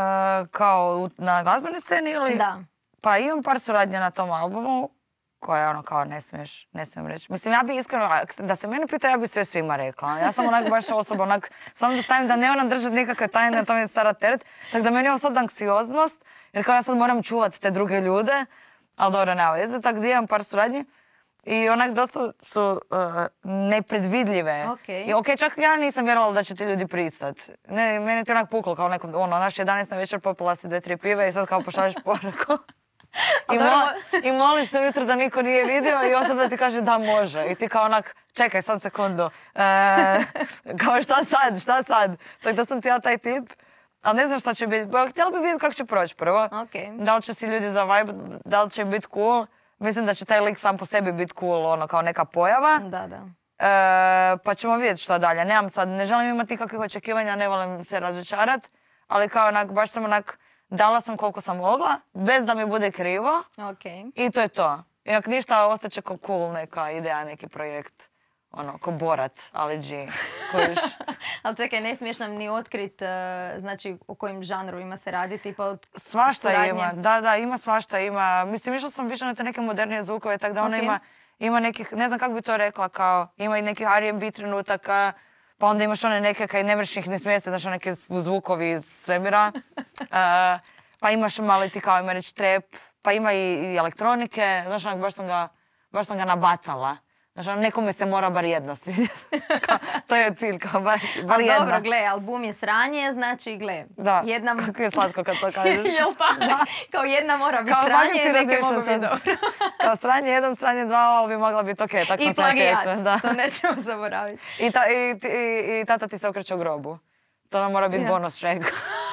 kao na glazbenoj sceni ili? Da. Pa imam par suradnja na tom albumu koje ono kao ne smiješ, ne smijem reći. Mislim, ja bi iskreno, da se mene pita, ja bi sve svima rekla. Ja sam onak baš osoba, onak, samo da tajim da ne ona držati nikakve tajne, to mi je stara teret. Tako da meni je ovo sad anksioznost, jer kao ja sad moram čuvati te druge ljude, ali dobro, nema veze, tako da imam par suradnji. I onak dosta su uh, nepredvidljive. Okay. I ok, čak ja nisam vjerovala da će ti ljudi pristat. Ne, meni ti onak puklo kao nekom, ono, naš jedanaest na večer popila si dve, tri pive i sad kao pošalješ poruku. I, mo I moliš se ujutro da niko nije vidio i osoba ti kaže da može. I ti kao onak, čekaj sad sekundu. E, kao šta sad, šta sad? Tako da sam ti ja taj tip. Ali ne znam šta će biti. Pa, htjela bih vidjeti kako će proći prvo. Okay. Da li će si ljudi za vibe, da li će biti cool. Mislim da će taj lik sam po sebi biti cool, ono, kao neka pojava. Da, da. E, pa ćemo vidjeti šta dalje. Nemam sad, ne želim imati nikakvih očekivanja, ne volim se razočarat. Ali kao onak, baš sam onak, dala sam koliko sam mogla, bez da mi bude krivo. Okay. I to je to. I ako ništa, ostaće kao cool neka ideja, neki projekt. Ono, ko Borat, ali G. Kojiš? Ali čekaj, ne smiješ nam ni otkrit, uh, znači, o kojim žanrovima se radi, tipa od Svašta suradnje. ima, da, da, ima svašta, ima. Mislim, išla sam više na te neke modernije zvukove, tako da ona Okay. ima, ima nekih, ne znam kako bi to rekla, kao, ima i nekih R and B trenutaka, pa onda imaš one neke kaj ne vreš ih ni smjestiti, znaš, neke zvukovi iz svemira. Uh, pa imaš malo ti kao, ima reći trap, pa ima i, i elektronike, znaš, onak, baš sam ga, baš sam ga nabacala. Znači, nekome se mora bar jedna svidjeti. To je cilj, kao bar, bar Ali jedna. dobro, gle, album je sranje, znači, gle, Da, jedna... kako je slatko kad to kažeš. Jel pa? Da. Kao jedna mora biti Kao sranje, bagat si neke razmišljam mogu biti sad. dobro. Kao sranje jedan, sranje dva, ovo bi mogla biti okej. Okay, I plagijat, to nećemo zaboraviti. I, ta, i, i, I tata ti se okreće u grobu. To nam mora biti Ja. bonus Shrek.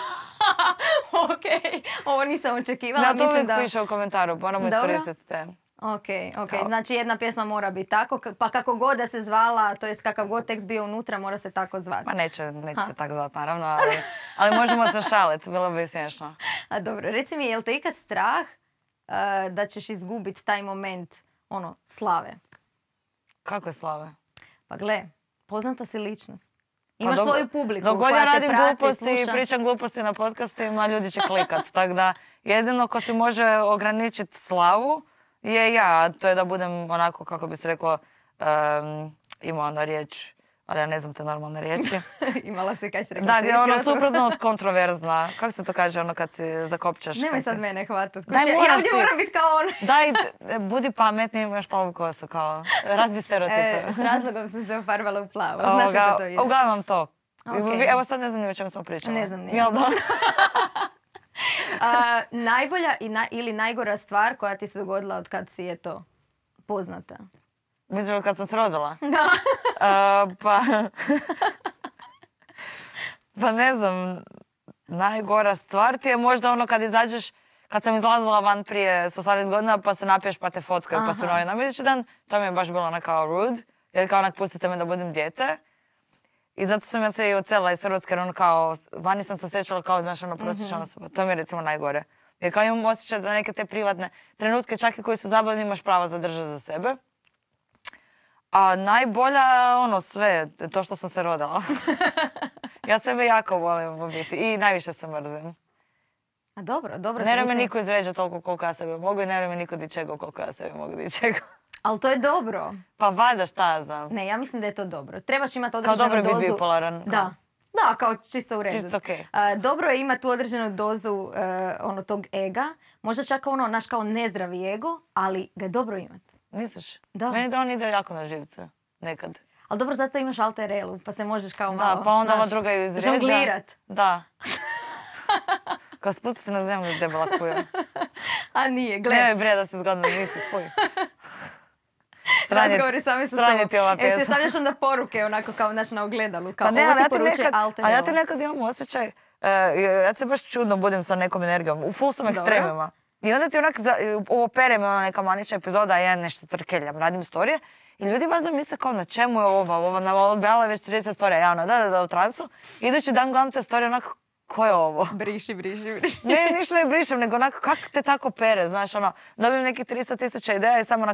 Ok, ovo nisam očekivala. Da, to mislim uvijek da... piše u komentaru, moramo Dobro. iskoristiti te. Ok, ok. Kao- Znači jedna pjesma mora biti tako, k- pa kako god da se zvala, to jest kakav god tekst bio unutra, mora se tako zvati. Ma neće, neće Ha. se tak zvati naravno, ali, ali možemo se šaliti, bilo bi smiješno. A dobro, reci mi, je li te ikad strah uh, da ćeš izgubiti taj moment, ono, slave? Kako je slave? Pa gle, poznata si ličnost. Imaš Pa dok- svoju publiku Dok god koja ja te radim prati, gluposti i sluša. pričam gluposti na podcastima, ljudi će klikat. Tako da jedino ko si može ograničiti slavu je ja. A to je da budem onako, kako bi se reklo, um, ima ona riječ, ali ja ne znam te normalne riječi. Imala si kaj si rekla. Da, prije gdje je ono si rekla. suprotno od kontroverzna. Kako se to kaže ono kad si zakopčaš? Nemoj kad sad si- mene hvatat. Daj, Kuće, ja moraš ovdje ti. moram biti kao on. Daj, d- budi pametni, imaš plavu kosu, kao, razbi stereotipe. E, s razlogom sam se ofarvala u plavo. Znaš Ovoga, kako to ide? Uglavnom to. Ok. Evo sad ne znam ni o čemu smo pričali. Ne znam ni ja. Jel da? A, najbolja i na, ili najgora stvar koja ti se dogodila od kad si je to poznata? Mislim kad sam se rodila. Da. A, pa... pa ne znam, najgora stvar ti je možda ono kad izađeš, kad sam izlazila van prije s osamnaest godina pa se napiješ pa te fotkaju pa su Aha. novinama. Idući dan, to mi je baš bilo onak kao rude, jer kao onak pustite me da budem dijete. I zato sam ja se i odselila iz Hrvatske, jer ono kao, vani sam se osjećala kao, znaš, ono prosječna osoba. To mi je recimo najgore. Jer kao imam osjećaj da neke te privatne trenutke, čak i koji su zabavni, imaš pravo zadržati za sebe. A najbolja, ono, sve, to što sam se rodila. Ja sebe jako volim u biti i najviše se mrzim. A dobro, dobro. Ne si, vre me mislim- niko izređa toliko koliko ja sebe mogu i ne vre me niko dičega koliko ja sebe mogu dičega. Ali to je dobro. Pa valjda šta ja znam. Ne, ja mislim da je to dobro. Trebaš imati Kao određenu dobro dozu... biti bipolaran. kao. Da. Da, kao čisto u redu. Čisto okej. A, dobro je imati tu određenu dozu e, ono, tog ega. Možda čak ono, naš kao nezdravi ego, ali ga je dobro imati. Misliš? Da. Meni da on ide jako na živce. Nekad. Ali dobro, zato imaš alter elu, pa se možeš kao malo... Da, pa onda ova znaš, druga ju izređa. žonglirat. Da. Kao spusti se na zemlju, debela kuja. A nije, gle. Nemoj bre da si zgodno nisi, fuj. Stranje- Razgovori sami sa stranje sobom. ti ova E, se pjesma. stavljaš onda poruke onako kao naš na ogledalu. Kao, Pa ne, ovo ali ti ja ti poručuje nekad, alter ali ja ego. ti nekad imam osjećaj, e, ja se baš čudno budim sa nekom energijom, u full sam Dobro. ekstremima. I onda ti onak, za, ovo pere me ona neka manična epizoda, a ja nešto trkeljam, radim storije. I ljudi valjda misle kao na čemu je ova, ova nam odbijala već trideset storija, ja ono, da, da, da, u transu. Idući dan gledam te storije onako, ko je ovo? Briši, briši, briši. Ne, ništa ne brišem, nego onako, kak te tako pere, znaš, ono, dobijem nekih tristo tisuća ideja i samo onak,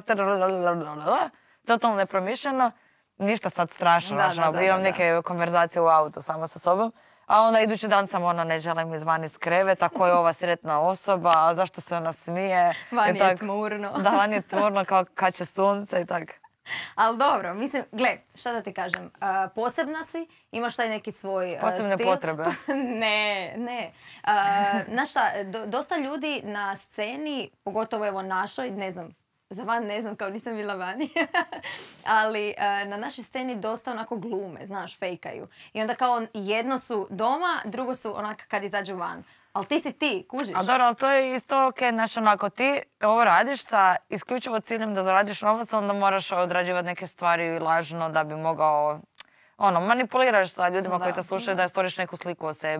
totalno nepromišljeno, ništa sad strašno, Da, znaš, da, ono, da, imam da, da. neke konverzacije u autu sama sa sobom, a onda idući dan sam ono, ne želim izvan iz kreveta, ko je ova sretna osoba, a zašto se ona smije. Van i je tak. tmurno. Da, van je tmurno, kao kad će sunce i tak. Ali dobro, mislim, gle, šta da ti kažem, a, posebna si, imaš taj neki svoj a, Posebne stil. potrebe. ne, ne. A, znaš šta, do- dosta ljudi na sceni, pogotovo evo našoj, ne znam, za van ne znam, kao nisam bila vani, ali a, na našoj sceni dosta onako glume, znaš, fejkaju. I onda kao jedno su doma, drugo su onak kad izađu van. Ali ti si ti, kužiš? A dobro, ali to je isto ok, znaš, onako, ti ovo radiš sa isključivo ciljem da zaradiš novac, onda moraš odrađivati neke stvari lažno da bi mogao, ono, manipuliraš sa ljudima Da, koji te slušaju, da stvoriš neku sliku o sebi,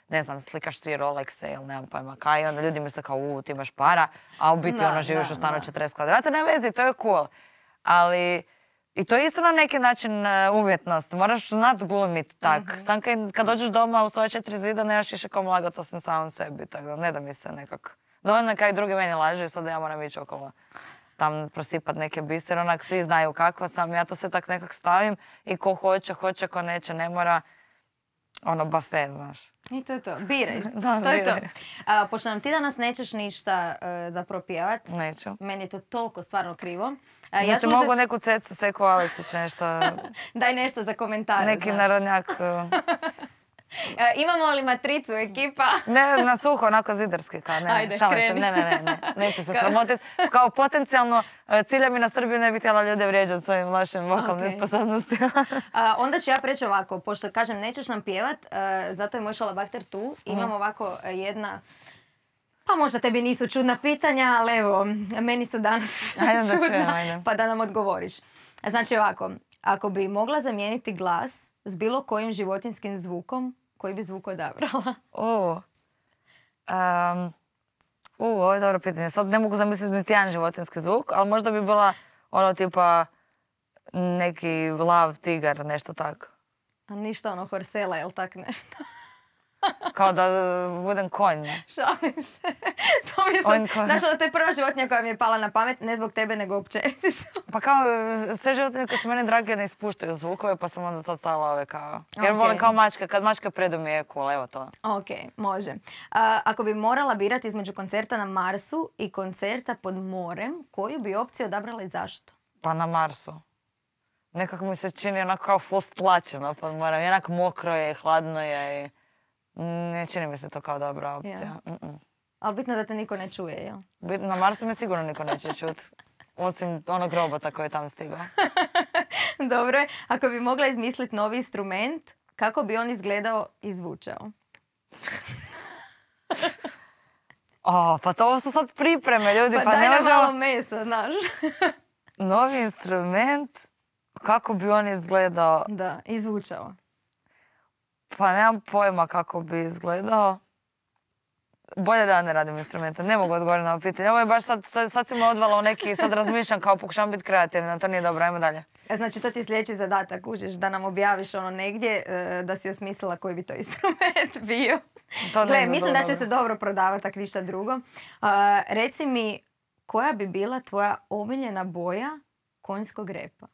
ne znam, slikaš svi Rolexe ili nemam pojma kaj, i onda ljudi misle kao, u, ti imaš para, a u biti Da, ono živiš da, u stanu da. četrdeset kvadrata, ne vezi, to je cool. Ali, i to je isto na neki način uh, umjetnost, moraš znat glumit tak. Mhm. Sam kad, kad dođeš doma u svoje četiri zida, nemaš više kom lagat osim samom sebi, tako da ne da mi se nekako. Dovoljno je kaj drugi meni laže i sad ja moram ići okolo tam prosipat neke bisere, onak svi znaju kakva sam, ja to sve tak nekak stavim i ko hoće, hoće, ko neće, ne mora, ono, buffet, znaš. I to je to. Biraj. Da, to je to. biraj. A, pošto nam ti danas nećeš ništa e, zapravo pjevat, Neću. meni je to toliko stvarno krivo. A, Ja ću se uzet- mogu neku cecu Seko Aleksić, nešto, Daj nešto za komentare. neki znaš. narodnjak. uh, E, imamo li matricu, ekipa? Ne, na suho, onako zidarski, kao ne, Ajde, šalim se, kreni. ne, ne, ne, ne, neću se Kao- sramotit. Kao potencijalno uh, cilja mi na Srbiju ne bih htjela ljude vrijeđati svojim lošim vokalnim Ok. sposobnostima. A, onda ću ja preći ovako, pošto kažem nećeš nam pjevat, e, zato je moj šalabakter tu. Imamo ovako e, jedna, pa možda tebi nisu čudna pitanja, ali evo, meni su danas Ajde da čudna, čujem, ajde. pa da nam odgovoriš. Znači ovako, ako bi mogla zamijeniti glas s bilo kojim životinjskim zvukom, koji bi zvuk odabrala? U, um, u, ovo je dobro pitanje. Sad ne mogu zamisliti niti jedan životinjski zvuk, ali možda bi bila ono tipa neki lav, tigar, nešto tako. A ništa ono horsela, jel tak nešto? Kao da uh, budem konj. ne? Šalim se. To mi je On sad, ko- znaš, ono, to je prva životinja koja mi je pala na pamet, ne zbog tebe, nego općenito. Pa kao uh, sve životinje koje su meni drage ne ispuštaju zvukove, pa sam onda sad stavila ove kao... Jer Ok. volim kao mačke, kad mačka predu mi je cool, evo to. Ok, može. A, ako bi morala birati između koncerta na Marsu i koncerta pod morem, koju bi opciju odabrala i zašto? Pa na Marsu. Nekako mi se čini onako kao full stlačeno pod morem. I onako mokro je, hladno je i... Ne čini mi se to kao dobra opcija. Ja. Mm-mm. Ali bitno da te niko ne čuje, jel? Bit- Na Marsu me sigurno niko neće čut. Osim onog robota koji je tamo stigao. Dobro je. Ako bi mogla izmisliti novi instrument, kako bi on izgledao i zvučao? O, pa to su sad pripreme, ljudi. Pa, Pa, daj ne nam možemo... malo mesa, znaš. Novi instrument, kako bi on izgledao? Da, i zvučao. Pa nemam pojma kako bi izgledao. Bolje da ja ne radim instrumente, ne mogu odgovoriti na ovo pitanje. Ovo je baš sad, sad, sad si me odvala u neki, sad razmišljam kao pokušavam biti kreativna, to nije dobro, ajmo dalje. E, Znači, to ti je sljedeći zadatak, kužiš, da nam objaviš ono negdje, e, da si osmislila koji bi to instrument bio. To ne Gle, bi mislim bilo da će dobro. se dobro prodavati, ako ništa drugo. A, reci mi, koja bi bila tvoja omiljena boja konjskog repa?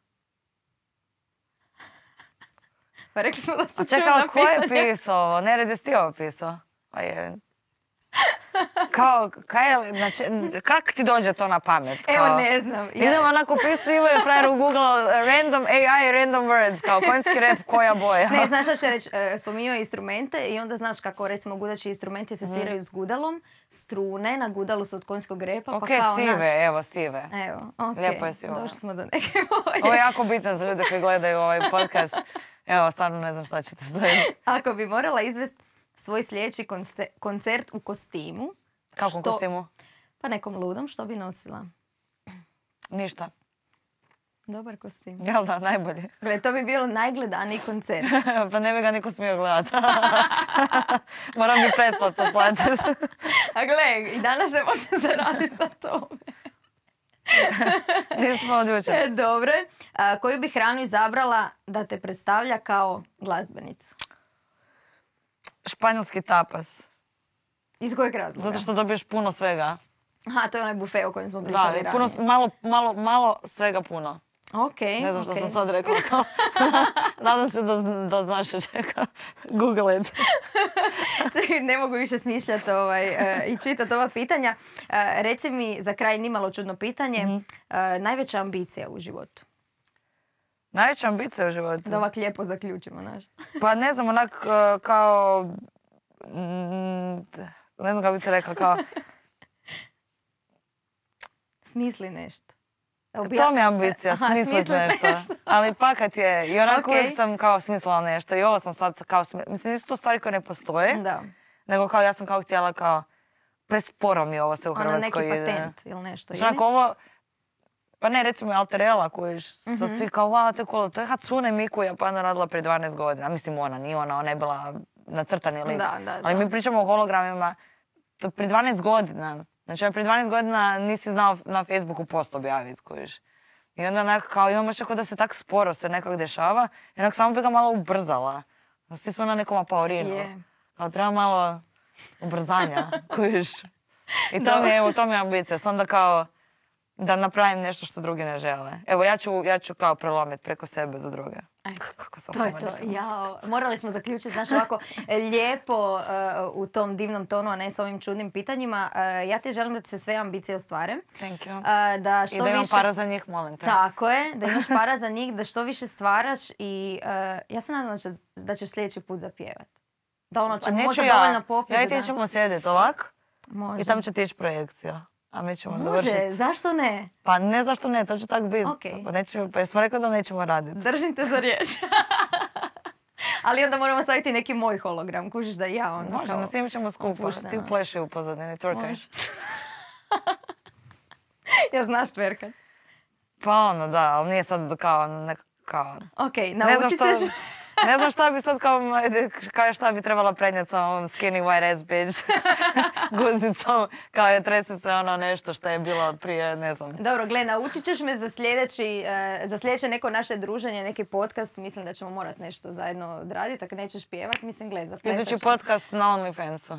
Pa rekli smo da su A čekaj, čudna ali ko je pitanja. pisao ovo? Nered jesi ti ovo pisao? Pa je... Kao, kaj je, znači, kak ti dođe to na pamet? Evo, Kao- ne znam. Ja- Idem onako pisao je frajer u Google random A I, random words, kao konjski rep, koja boja. Ne, znaš što ću reći, e, spominjao je instrumente i onda znaš kako recimo gudači instrumenti se sviraju s gudalom, strune na gudalu su od konjskog repa, Ok, pa kao sive, naš... evo, sive. Evo, ok, Lijepo je sivo. došli smo do neke boje. Ovo je jako bitno za ljude koji gledaju ovaj podcast. Evo, stvarno ne znam šta ćete staviti. Ako bi morala izvesti svoj sljedeći konce- koncert u kostimu, Kakvom što- kostimu? pa nekom ludom, što bi nosila? Ništa. Dobar kostim. Jel da, najbolji. Gle, to bi bilo najgledaniji koncert. Pa ne bi ga niko smio gledati. Moram mi pretplatu platiti. A gle, i danas se može zaraditi na tome. Nismo od jučer. E, dobro. A, koju bi hranu izabrala da te predstavlja kao glazbenicu? Španjolski tapas. Iz kojeg razloga? Zato što dobiješ puno svega. Aha, to je onaj bufe o kojem smo Da, pričali i puno, ranije. malo, malo, malo svega puno. Ok, Ne znam što ok. sam sad rekla. kao- Nadam se da, da znaš čeka. Google it. Čekaj, ne mogu više smišljati ovaj, e, i čitati ova pitanja. E, reci mi za kraj nimalo čudno pitanje. Mhm. E, najveća ambicija u životu? Najveća ambicija u životu. Da ovak lijepo zaključimo, znaš. Pa ne znam, onak uh, kao... mm, ne znam kako bi ti rekla, kao... Smisli nešto. Evo, bi To ja- mi je ambicija, Aha, smislit smislit nešto. nešto. Ali fakat je. I onako Ok. uvijek sam kao smislila nešto. I ovo sam sad kao smislila. Mislim, nisu to stvari koje ne postoje. Da. Nego kao ja sam kao htjela kao... Presporo mi ovo sve u Ono neki Hrvatskoj ide. patent ili nešto. Znači, ili? onako ovo... Pa ne, recimo je Alterela kojiš. Sad Mhm. svi kao, wow, to je cool. To je Hatsune Miku Japana radila prije dvanaest godina. Mislim, ona, nije ona, ona je bila nacrtani lik. Da, da, Ali da. mi pričamo o hologramima to prije dvanaest godina. Znači, prije dvanaest godina nisi znao na Facebooku post objaviti, kojiš. I onda onako kao imamo još da se tak sporo sve nekako dešava. I onako samo bi ga malo ubrzala. Svi smo na nekom apaurinu. Je. Kao treba malo ubrzanja, kojiš. I to mi je, evo, to mi je ambicija. Sam da kao da napravim nešto što drugi ne žele. Evo, ja ću, ja ću kao prelomiti preko sebe za druge. Kako sam To je to, jao. Morali smo zaključiti, znaš, ovako lijepo uh, u tom divnom tonu, a ne s ovim čudnim pitanjima. Uh, ja ti želim da ti se sve ambicije ostvare. Thank you. Uh, da što I da imam više... para za njih, molim te. Tako je, da imaš para za njih, da što više stvaraš i uh, ja se nadam da, će, da ćeš sljedeći put zapjevat. Da ono će Pa neću možda ja. dovoljno popiti. Ja i ti da... ćemo sjediti ovak Može. i tam će ti ići projekcija. A mi ćemo Može, dovršiti. zašto ne? Pa ne zašto ne, to će tak biti. Ok. Pa, nećemo, pa jesmo rekli da nećemo raditi. Držim te za riječ. Ali onda moramo staviti neki moj hologram, kužiš da ja ono Možemo, kao... s tim ćemo skupa. opuštena. Ti pleši u pozadini, tvrkaj. Može. Ja znaš tverkat. Pa ono, da, ali nije sad kao, ne, kao... Ok, Ne znam naučit što, ćeš... ne znam šta bi sad kao, kao šta bi trebala prenijeti sa ovom skinny white ass bitch guzicom, kao je tresi se ono nešto što je bilo prije, ne znam. Dobro, gle, naučit ćeš me za sljedeći, uh, za sljedeće neko naše druženje, neki podcast, mislim da ćemo morat nešto zajedno odraditi, ako nećeš pjevat, mislim, gled, za plesat Idući ćemo. podcast na OnlyFansu.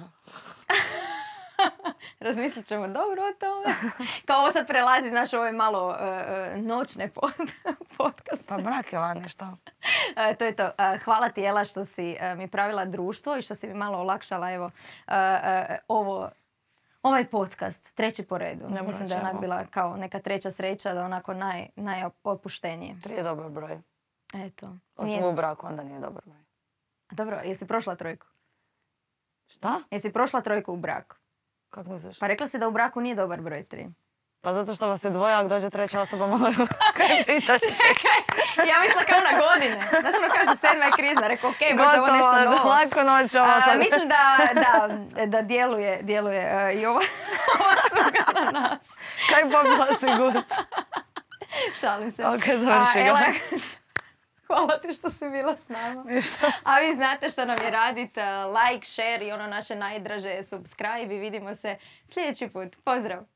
Razmislit ćemo dobro o tome. Kao ovo sad prelazi, znaš, ove malo uh, noćne pod, podcast. Pa brak je vani, šta? Uh, to je to. Uh, hvala ti, Ela, što si uh, mi pravila društvo i što si mi malo olakšala, evo, uh, uh, ovo, ovaj podcast, treći po redu. Ne Mislim da je onak bila kao neka treća sreća, da onako naj, najopuštenije. Tri je dobar broj. Eto. Osim Nije... u braku, onda nije dobar broj. Dobro, jesi prošla trojku? Šta? Jesi prošla trojku u braku? Kako misliš? Pa rekla si da u braku nije dobar broj tri. Pa zato što vas je dvoje, ako dođe treća osoba, malo kaj pričaš? Ja mislila kao na godine. Znaš ono kaže sedma je krizna. Rekao okej, okay, možda je ovo nešto Gotovo, novo. lako noć ovo sad. A, mislim da, da, da djeluje, djeluje uh, i ova, ova cuga na nas. Kaj pobila si guc? Šalim se. Ok, završi ga. Ela, hvala ti što si bila s nama. Ništa. A vi znate što nam je raditi. Like, share i ono naše najdraže subscribe i vidimo se sljedeći put. Pozdrav!